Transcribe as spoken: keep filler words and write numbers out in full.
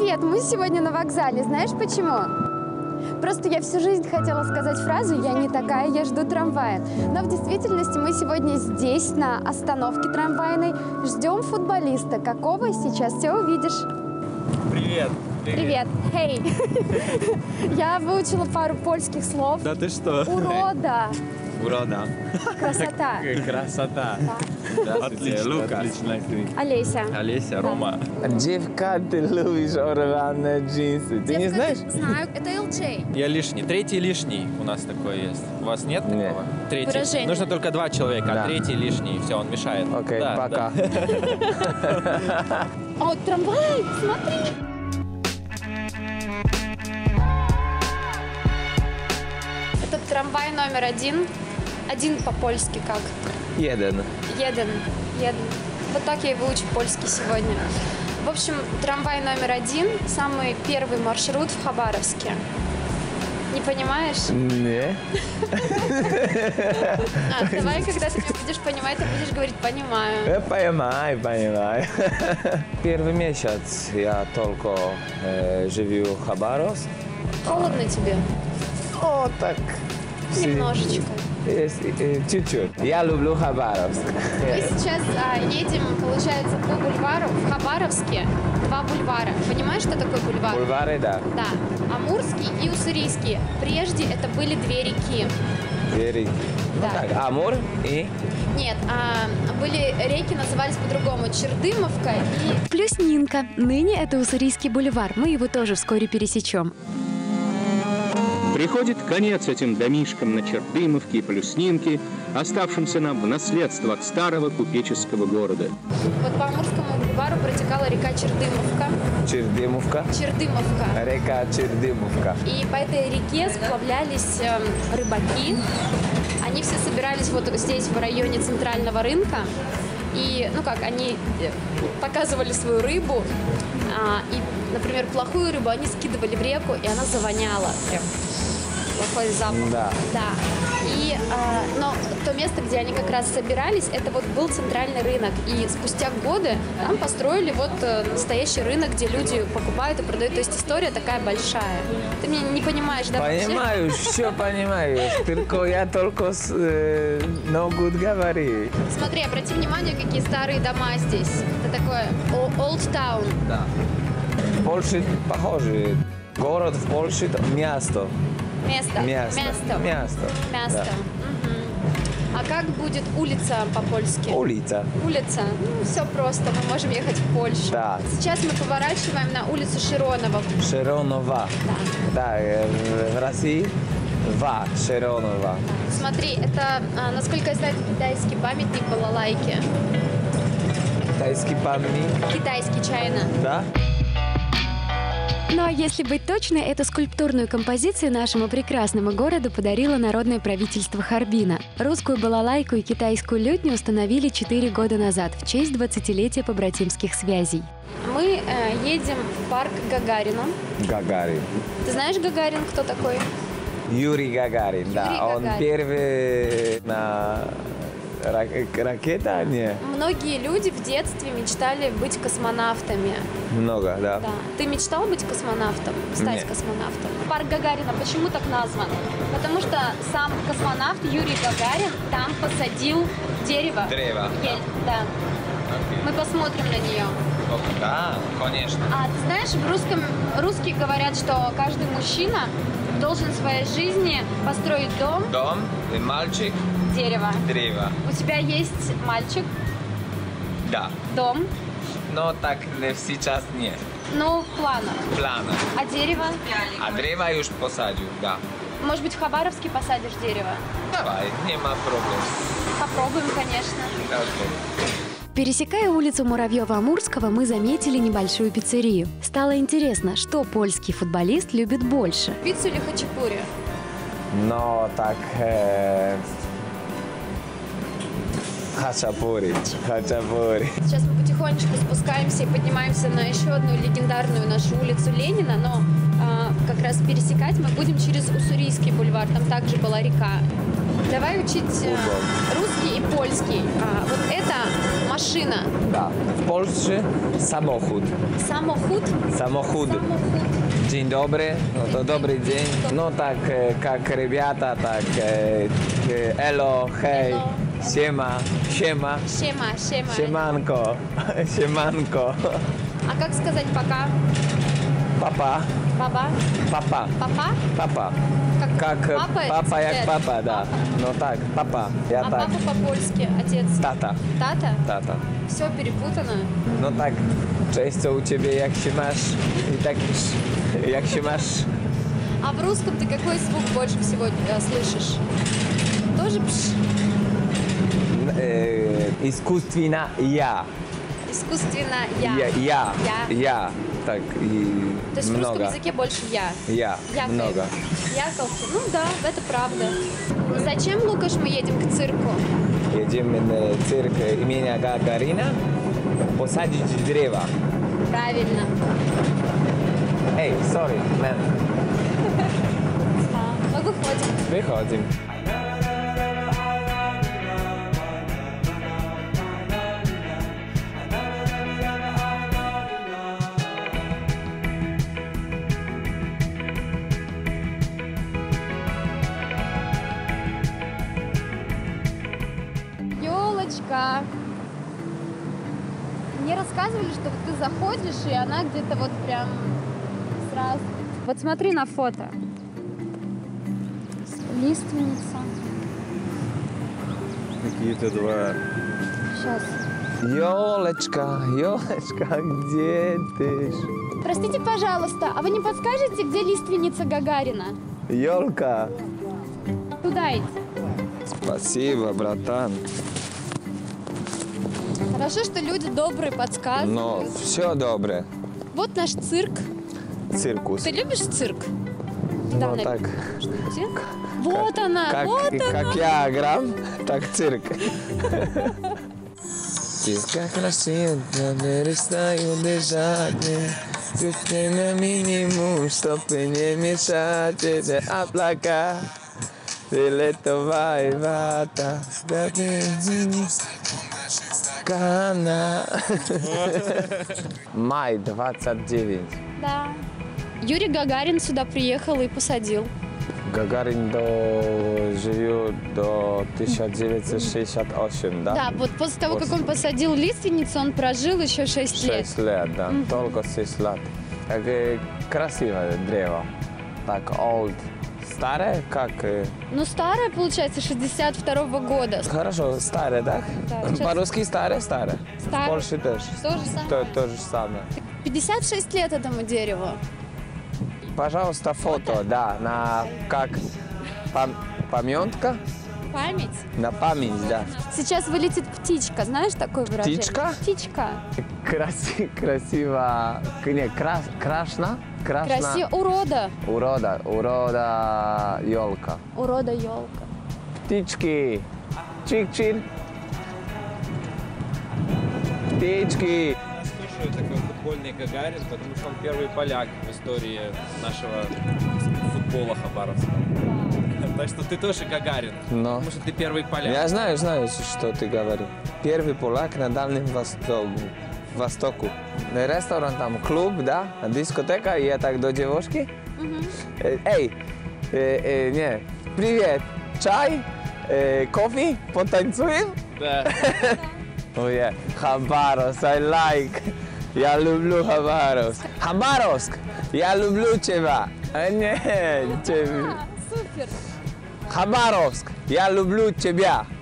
Привет, мы сегодня на вокзале. Знаешь почему? Просто я всю жизнь хотела сказать фразу «я не такая, я жду трамвая». Но в действительности мы сегодня здесь, на остановке трамвайной, ждем футболиста. Какого? Сейчас все увидишь. Привет. Привет. Хей. Я выучила пару польских слов. Да ты что? Урода. Урода. Красота. Красота. Здравствуйте, Лука. Олеся. Олеся, Рома. Девка, ты любишь рваные джинсы. Ты не знаешь? Знаю, это эл джей. Я лишний. Третий лишний у нас такой есть. У вас нет Нет. такого? Третий. Выражение. Нужно только два человека, Да. а третий лишний. Все, он мешает. Окей, Да, пока. да. О, трамвай, смотри. Это трамвай номер один. Один по-польски как? Jeden. Еден. Еден. Вот так я и выучу польский сегодня. В общем, трамвай номер один, самый первый маршрут в Хабаровске. Не понимаешь? Не. А, давай, когда ты будешь понимать, ты будешь говорить «понимаю». Я понимаю, понимаю. Первый месяц я только э, живу в Хабаровске. Холодно тебе? О, так. Немножечко. Есть, э, чуть-чуть. Я люблю Хабаровск. Мы сейчас а, едем, получается, по бульвару в Хабаровске. Два бульвара. Понимаешь, что такое бульвар? Бульвары, да. Да. Амурский и Уссурийский. Прежде это были две реки. Две реки. Да. Так, Амур и... Нет, а, были реки, назывались по-другому. Чердымовка и... Плюснинка. Ныне это Уссурийский бульвар. Мы его тоже вскоре пересечем. Приходит конец этим домишкам на Чердымовке и Плюснинке, оставшимся нам в наследство от старого купеческого города. Вот по Амурскому бульвару протекала река Чердымовка. Чердымовка. Чердымовка. Река Чердымовка. И по этой реке сплавлялись э, рыбаки. Они все собирались вот здесь, в районе центрального рынка. И, ну как, они показывали свою рыбу. А, и, например, плохую рыбу они скидывали в реку, и она завоняла. Прям плохой запах. Да. Да. И, а, но то место, где они как раз собирались, это вот был центральный рынок. И спустя годы там построили вот настоящий рынок, где люди покупают и продают. То есть история такая большая. Ты меня не понимаешь, да? Понимаю, все понимаю. Только я только э, могу говорить. Смотри, обрати внимание, какие старые дома здесь. Это такое old town. Да. В Польше похоже. Город в Польше – место. Место. Место. Место. Место. Место. Да. Мгм. А как будет улица по-польски? Улица. Улица. Ну, все просто. Мы можем ехать в Польшу. Да. Сейчас мы поворачиваем на улицу Широнова. Широнова. Да, э, в России Ва, Широнова. Смотри, это, а, насколько я знаю, это китайский памятник балалайки. Китайский памятник. Китайский чайно. Да? Ну а если быть точной, эту скульптурную композицию нашему прекрасному городу подарило народное правительство Харбина. Русскую балалайку и китайскую лютню установили четыре года назад в честь двадцатилетия побратимских связей. Мы э, едем в парк Гагарина. Гагарин. Ты знаешь Гагарин, кто такой? Юрий Гагарин, да. Юрий Он Гагарин. первый на рак- ракета, не? Многие люди в детстве мечтали быть космонавтами. Много, да. Да. Ты мечтал быть космонавтом, стать Нет. космонавтом? Парк Гагарина почему так назван? Потому что сам космонавт Юрий Гагарин там посадил дерево. Древо. Ель, да. Мы посмотрим на нее. Да, конечно. А ты знаешь, в русском русские говорят, что каждый мужчина должен в своей жизни построить дом, Дом, мальчик, дерево. древо. У тебя есть мальчик, Да. дом, Но так сейчас нет. ну, в планах. Плана. А дерево? А древо я уж посадю, да. Может быть, в Хабаровске посадишь дерево? Давай, нема проблем. Попробуем, конечно. Хорошо. Пересекая улицу Муравьева-Амурского, мы заметили небольшую пиццерию. Стало интересно, что польский футболист любит больше. Пиццу или хачапури? Но так... Э... Хачапури. Хачапури. Сейчас мы потихонечку спускаемся и поднимаемся на еще одну легендарную нашу улицу Ленина, но а, как раз пересекать мы будем через Уссурийский бульвар, там также была река. Давай учить э, русский и польский. А, вот это машина. Да. В Польше самоход. Самоход? Самоход. Самоход. Dzień dobry, no to dobry dzień. No tak, e, jak ребята, tak e, e, elo, hej, Elo. siema, siema, Шема, шема. siemanko, siemanko, А как сказать пока? papa, Баба? papa, Папа? papa. Как Jak папа? papa, jak дед. papa, da. No tak, papa, ja А tak, папа по-польски, отец. tata, Тата? tata. Все перепутано. No tak, cześć, co u ciebie, jak się masz? I tak, jak się masz? А в русском ты какой звук больше всего э, слышишь? Тоже пш? E, Искусственно ja. Искусственно я. Ja, ja, Я. ja, tak i То есть в русском много. языке больше я. Ja, Яков. много. Яковки. Ну да, это правда. Зачем, Лукаш, мы едем к цирку? Jedziemy na cyrk imienia Gagarina posadzić drzewa. Правильно. Ej, sorry, man. А, мы выходим. Wychodzimy. Елочка. Мне рассказывали, что вот ты заходишь, и она где-то вот прям сразу. Вот смотри на фото. Лиственница. Какие-то два. Сейчас. Joleczka, Joleczka, gdzie tyś? Простите, пожалуйста, а вы не подскажете, где лиственница Гагарина? Jolka. Туда идти. Спасибо, братан. Хорошо, что люди добрые подсказывают. No, все dobre. Вот наш цирк. Cyrkus. Ты любишь цирк? No Давно. tak. Где? Вот она, Как, вот она. как я грам, так цирк. Тиска красиво, перестаю дышать. Чуть на минимум, чтобы не мешать. Эти облака, фиолетовая вата. Кана. Май двадцать девять. Да. Юрий Гагарин сюда приехал и посадил. Гагарин до... живет до тысяча девятьсот шестьдесят восьмого, да? Да, вот после того, как он посадил лиственницу, он прожил еще шесть лет. Шесть лет, да, только шесть лет. Так э, красивое древо. Так, old. Старое, как... э, Ну, старая, получается, шестьдесят второго года. Хорошо, старое, да? Да, сейчас- По-русски старое, старое. Старое. В Польше тоже. То же самое. То, то же самое. пятьдесят шесть лет этому дереву. Пожалуйста, фото, да, на как пам- памятка, Память. на память, да. Сейчас вылетит птичка, знаешь такое выражение? Птичка? Птичка. Краси, красиво, не, крас, крашна, крашна, Красиво. Урода. урода, урода, елка. Урода елка. Птички, чик-чик, птички. Слушаю, такой футбольный Гагарин, потому что он первый поляк в истории нашего футбола хабаровского. Так что ты тоже Гагарин, Но. потому что ты первый поляк. Я знаю, знаю, что ты говоришь. Первый полак на Дальнем Востоку. Востоку. Ресторан там, клуб, да, дискотека, и я так до девушки. Э, Эй, э, э, не, привет, чай, э, кофе, потанцуем? Да. Oh yeah, Хабаровск, I like. Я люблю Хабаровск. Хабаровск, я люблю тебя. А нет, тебя. Супер. Хабаровск, я люблю тебя.